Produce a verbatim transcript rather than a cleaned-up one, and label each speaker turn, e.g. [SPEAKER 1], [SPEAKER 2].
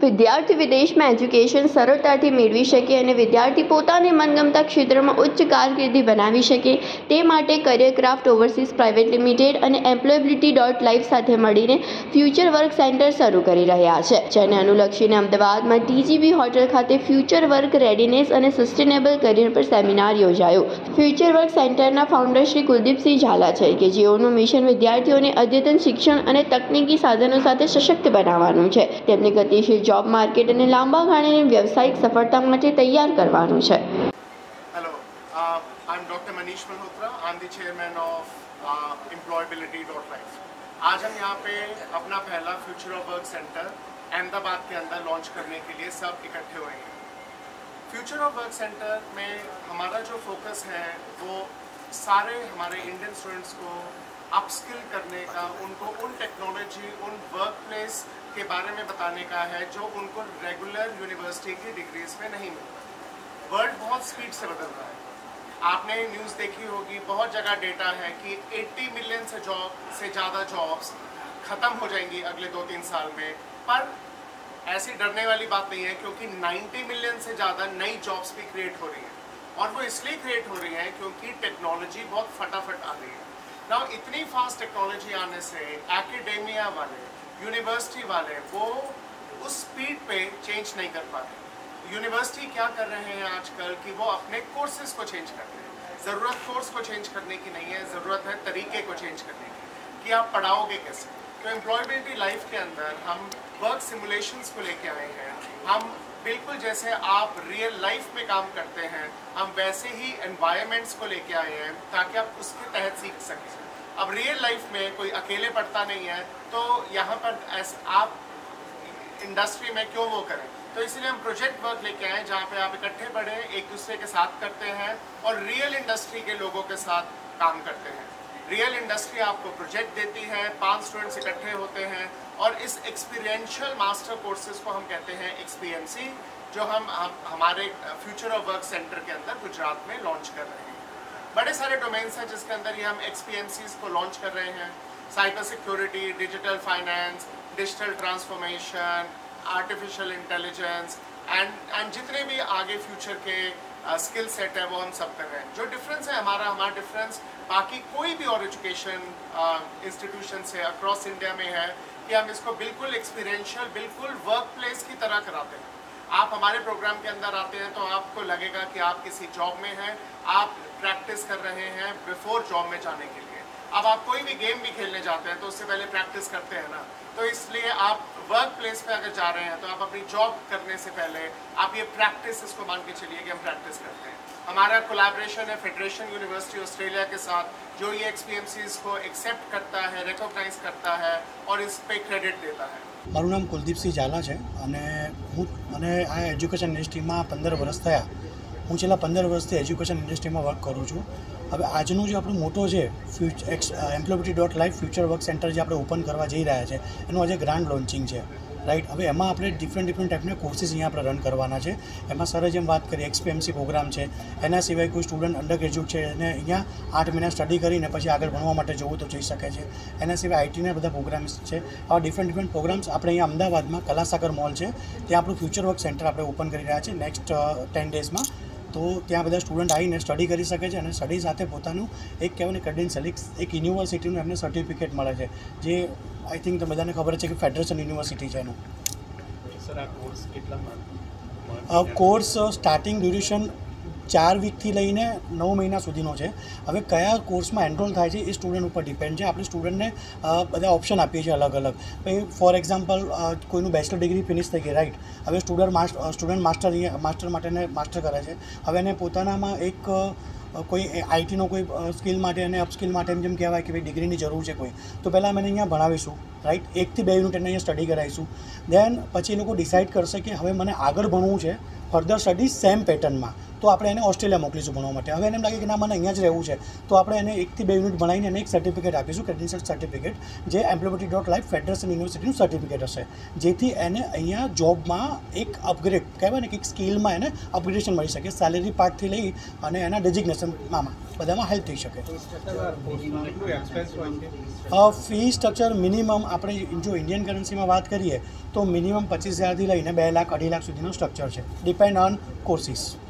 [SPEAKER 1] વિદ્યાર્થી વિદેશમાં એજ્યુકેશન સરળતાથી મેળવી શકે અને વિદ્યાર્થી પોતાને મનગમતા ક્ષેત્રમાં ઉચ્ચ કારકિર્દી બનાવી શકે તે માટે career craft overseas private limited અને એમ્પ્લોયબિલિટી ડોટ લાઈફ સાથે મળીને ફ્યુચર વર્ક સેન્ટર શરૂ કરી રહ્યા છે, જેને અનુલક્ષીને અમદાવાદમાં ટીજીવી હોટેલ ખાતે ફ્યુચર વર્ક રેડીનેસ અને સસ્ટેનેબલ કરિયર પર સેમિનાર યોજાયો। ફ્યુચર વર્ક સેન્ટરના ફાઉન્ડર શ્રી કુલદીપસિંહ ઝાલા છે કે જેઓનું મિશન વિદ્યાર્થીઓને અદ્યતન શિક્ષણ અને તકનીકી સાધનો સાથે સશક્ત બનાવવાનું છે, તેમની ગતિશીલ जॉब मार्केट અને લાંબા ગાળાની વ્યવસાયિક સફળતા માટે તૈયાર કરવાનું છે।
[SPEAKER 2] Hello, I am doctor Manish Malhotra, I am the chairman of employability dot life. आज हम यहाँ पे अपना पहला future of work centre Ahmedabad के अंदर लॉन्च करने के लिए सब इकट्ठे हुए हैं। फ्यूचर ऑफ वर्क सेंटर में हमारा जो फोकस है वो सारे हमारे इंडियन स्टूडेंट्स को अपस्किल करने का, उनको उन टेक्नोलॉजी, उन वर्क प्लेस के बारे में बताने का है जो उनको रेगुलर यूनिवर्सिटी की डिग्रीज में नहीं मिलता। वर्ल्ड बहुत स्पीड से बदल रहा है। आपने न्यूज़ देखी होगी, बहुत जगह डेटा है कि अस्सी मिलियन से जॉब से ज़्यादा जॉब्स ख़त्म हो जाएंगी अगले दो तीन साल में। पर ऐसी डरने वाली बात नहीं है, क्योंकि नब्बे मिलियन से ज़्यादा नई जॉब्स भी क्रिएट हो रही हैं, और वो इसलिए क्रिएट हो रही हैं क्योंकि टेक्नोलॉजी बहुत फटाफट आ रही है। ना इतनी फास्ट टेक्नोलॉजी आने से एकेडेमिया वाले, यूनिवर्सिटी वाले वो उस स्पीड पे चेंज नहीं कर पाते। यूनिवर्सिटी क्या कर रहे हैं आजकल कि वो अपने कोर्सेज को चेंज करते हैं। ज़रूरत कोर्स को चेंज करने की नहीं है, ज़रूरत है तरीके को चेंज करने की कि आप पढ़ाओगे कैसे। तो एम्प्लॉयबिलिटी लाइफ के अंदर हम वर्क सिमुलेशंस को लेके आए हैं। हम बिल्कुल जैसे आप रियल लाइफ में काम करते हैं, हम वैसे ही एनवायरनमेंट्स को लेके आए हैं ताकि आप उसके तहत सीख सकें। अब रियल लाइफ में कोई अकेले पढ़ता नहीं है, तो यहाँ पर ऐसा आप इंडस्ट्री में क्यों वो करें। तो इसलिए हम प्रोजेक्ट वर्क लेके आए जहाँ पे आप इकट्ठे पढ़ें, एक दूसरे के साथ करते हैं और रियल इंडस्ट्री के लोगों के साथ काम करते हैं। रियल इंडस्ट्री आपको प्रोजेक्ट देती है, पांच स्टूडेंट्स इकट्ठे होते हैं और इस एक्सपीरियंशियल मास्टर कोर्सेज को हम कहते हैं एक्सपीएमसी, जो हम, हम हमारे फ्यूचर ऑफ वर्क सेंटर के अंदर गुजरात में लॉन्च कर रहे हैं। बड़े सारे डोमेन्स हैं जिसके अंदर ये हम एक्सपीएमसीज को लॉन्च कर रहे हैं। Cyber security, digital finance, digital transformation, artificial intelligence and and जितने भी आगे फ्यूचर के स्किल सेट है वो हम सब कर रहे हैं। जो डिफरेंस है हमारा हमारा डिफरेंस बाकी कोई भी और एजुकेशन इंस्टीट्यूशन से अक्रॉस इंडिया में है कि हम इसको बिल्कुल एक्सपीरियंशियल, बिल्कुल वर्क प्लेस की तरह कराते हैं। आप हमारे प्रोग्राम के अंदर आते हैं तो आपको लगेगा कि आप किसी जॉब में हैं, आप प्रैक्टिस कर रहे हैं बिफोर जॉब में जाने के लिए। अब आप कोई भी गेम भी खेलने जाते हैं तो उससे पहले प्रैक्टिस करते हैं ना, तो इसलिए आप वर्क प्लेस पे अगर जा रहे हैं तो आप अपनी जॉब करने से पहले आप ये प्रैक्टिस इसको मान के चलिए कि हम प्रैक्टिस करते हैं। हमारा कोलैबोरेशन है फेडरेशन यूनिवर्सिटी ऑस्ट्रेलिया के साथ, जो ये एक्सपीएमसीज को एक्सेप्ट करता है, रिकॉग्नाइज करता है और इस पे क्रेडिट देता है।
[SPEAKER 3] મારું નામ કુલદીપસિંહ ઝાલા છે અને હું મને આ એજ્યુકેશન ઇન્ડસ્ટ્રીમાં પંદર વર્ષ થયા। હું છેલ્લા પંદર વર્ષથી એજ્યુકેશન ઇન્ડસ્ટ્રીમાં વર્ક કરું છું। હવે આજનું જે આપણું મોટો છે ફ્યુચ એક્સ employability dot life future work centre જે આપણે ઓપન કરવા જઈ રહ્યા છે એનું આજે ગ્રાન્ડ લોન્ચિંગ છે, રાઈટ। હવે એમાં આપણે ડિફરન્ટ ડિફરન્ટ ટાઈપના કોર્સીસ અહીંયા આપણે રન કરવાના છે। એમાં સરે જેમ વાત કરીએ એક્સપીએમસી પ્રોગ્રામ છે, એના સિવાય કોઈ સ્ટુડન્ટ અંડર ગ્રેજ્યુએટ છે એને અહીંયા આઠ મહિના સ્ટડી કરીને પછી આગળ ભણવા માટે જવું તો જઈ શકે છે। એના સિવાય આઈટીના બધા પ્રોગ્રામ્સ છે। આવા ડિફરન્ટ ડિફરન્ટ પ્રોગ્રામ્સ આપણે અહીંયા અમદાવાદમાં કલાસાગર મોલ છે ત્યાં આપણું ફ્યુચર વર્ક સેન્ટર આપણે ઓપન કરી રહ્યા છીએ નેક્સ્ટ ટેન ડેઝમાં। તો ત્યાં બધા સ્ટુડન્ટ આવીને સ્ટડી કરી શકે છે અને સ્ટડી સાથે પોતાનું એક કહેવાય ને ક્રેડેન્શિયલ એક યુનિવર્સિટીનું એમને સર્ટિફિકેટ મળે છે, જે આઈ થિંક તો બધાને ખબર છે કે ફેડરેશન યુનિવર્સિટી છે એનું। કોર્સ સ્ટાર્ટિંગ ડ્યુરેશન ચાર વીકથી લઈને નવ મહિના સુધીનો છે। હવે કયા કોર્સમાં એનરોલ થાય છે એ સ્ટુડન્ટ ઉપર ડિપેન્ડ છે। આપણે સ્ટુડન્ટને બધા ઓપ્શન આપીએ છીએ અલગ અલગ। ભાઈ ફોર એક્ઝામ્પલ કોઈનું બેચલર ડિગ્રી ફિનિશ થઈ ગઈ, રાઈટ। હવે student master student master master માટેને માસ્ટર કરે છે। હવે એને પોતાનામાં એક કોઈ આઈટીનો કોઈ સ્કિલ માટે અને અપસ્કિલ માટે એમ જેમ કહેવાય કે ભાઈ ડિગ્રીની જરૂર છે કોઈ, તો પહેલાં અમે અહીંયા ભણાવીશું, રાઈટ। એકથી બે યુનિટ એને અહીંયા સ્ટડી કરાવીશું। દેન પછી એ લોકો ડિસાઇડ કરશે કે હવે મને આગળ ભણવું છે ફર્ધર સ્ટડી સેમ પેટર્નમાં, તો તો આપણે એને ઓસ્ટ્રેલિયા મોકલીશું ભણવા માટે. હવે એને એમ લાગે કે ના મને અહીંયા જ રહેવું છે તો આપણે એને એકથી બે યુનિટ ભણાવીને એને એક સર્ટિફિકેટ આપીશું, ક્રેડેન્શિયલ સર્ટિફિકેટ, જે એમ્પ્લોયબિલિટી ડોટ લાઈફ ફેડરેશન યુનિવર્સિટીનું સર્ટિફિકેટ હશે, જેથી એને અહીંયા જોબમાં એક અપગ્રેડ કહેવાય ને કે એક સ્કિલમાં એને અપગ્રેડેશન મળી શકે, સેલેરી પાર્ટથી લઈ અને એના ડેઝિગ્નેશનમાં બધામાં હેલ્પ થઈ શકે. ફી સ્ટ્રક્ચર મિનિમમ આપણે જો ઇન્ડિયન કરન્સીમાં વાત કરીએ તો મિનિમમ પચીસ હજારથી લઈને બે લાખ અઢી લાખ સુધીનું સ્ટ્રક્ચર છે, ડિપેન્ડ ઓન કોર્સિસ.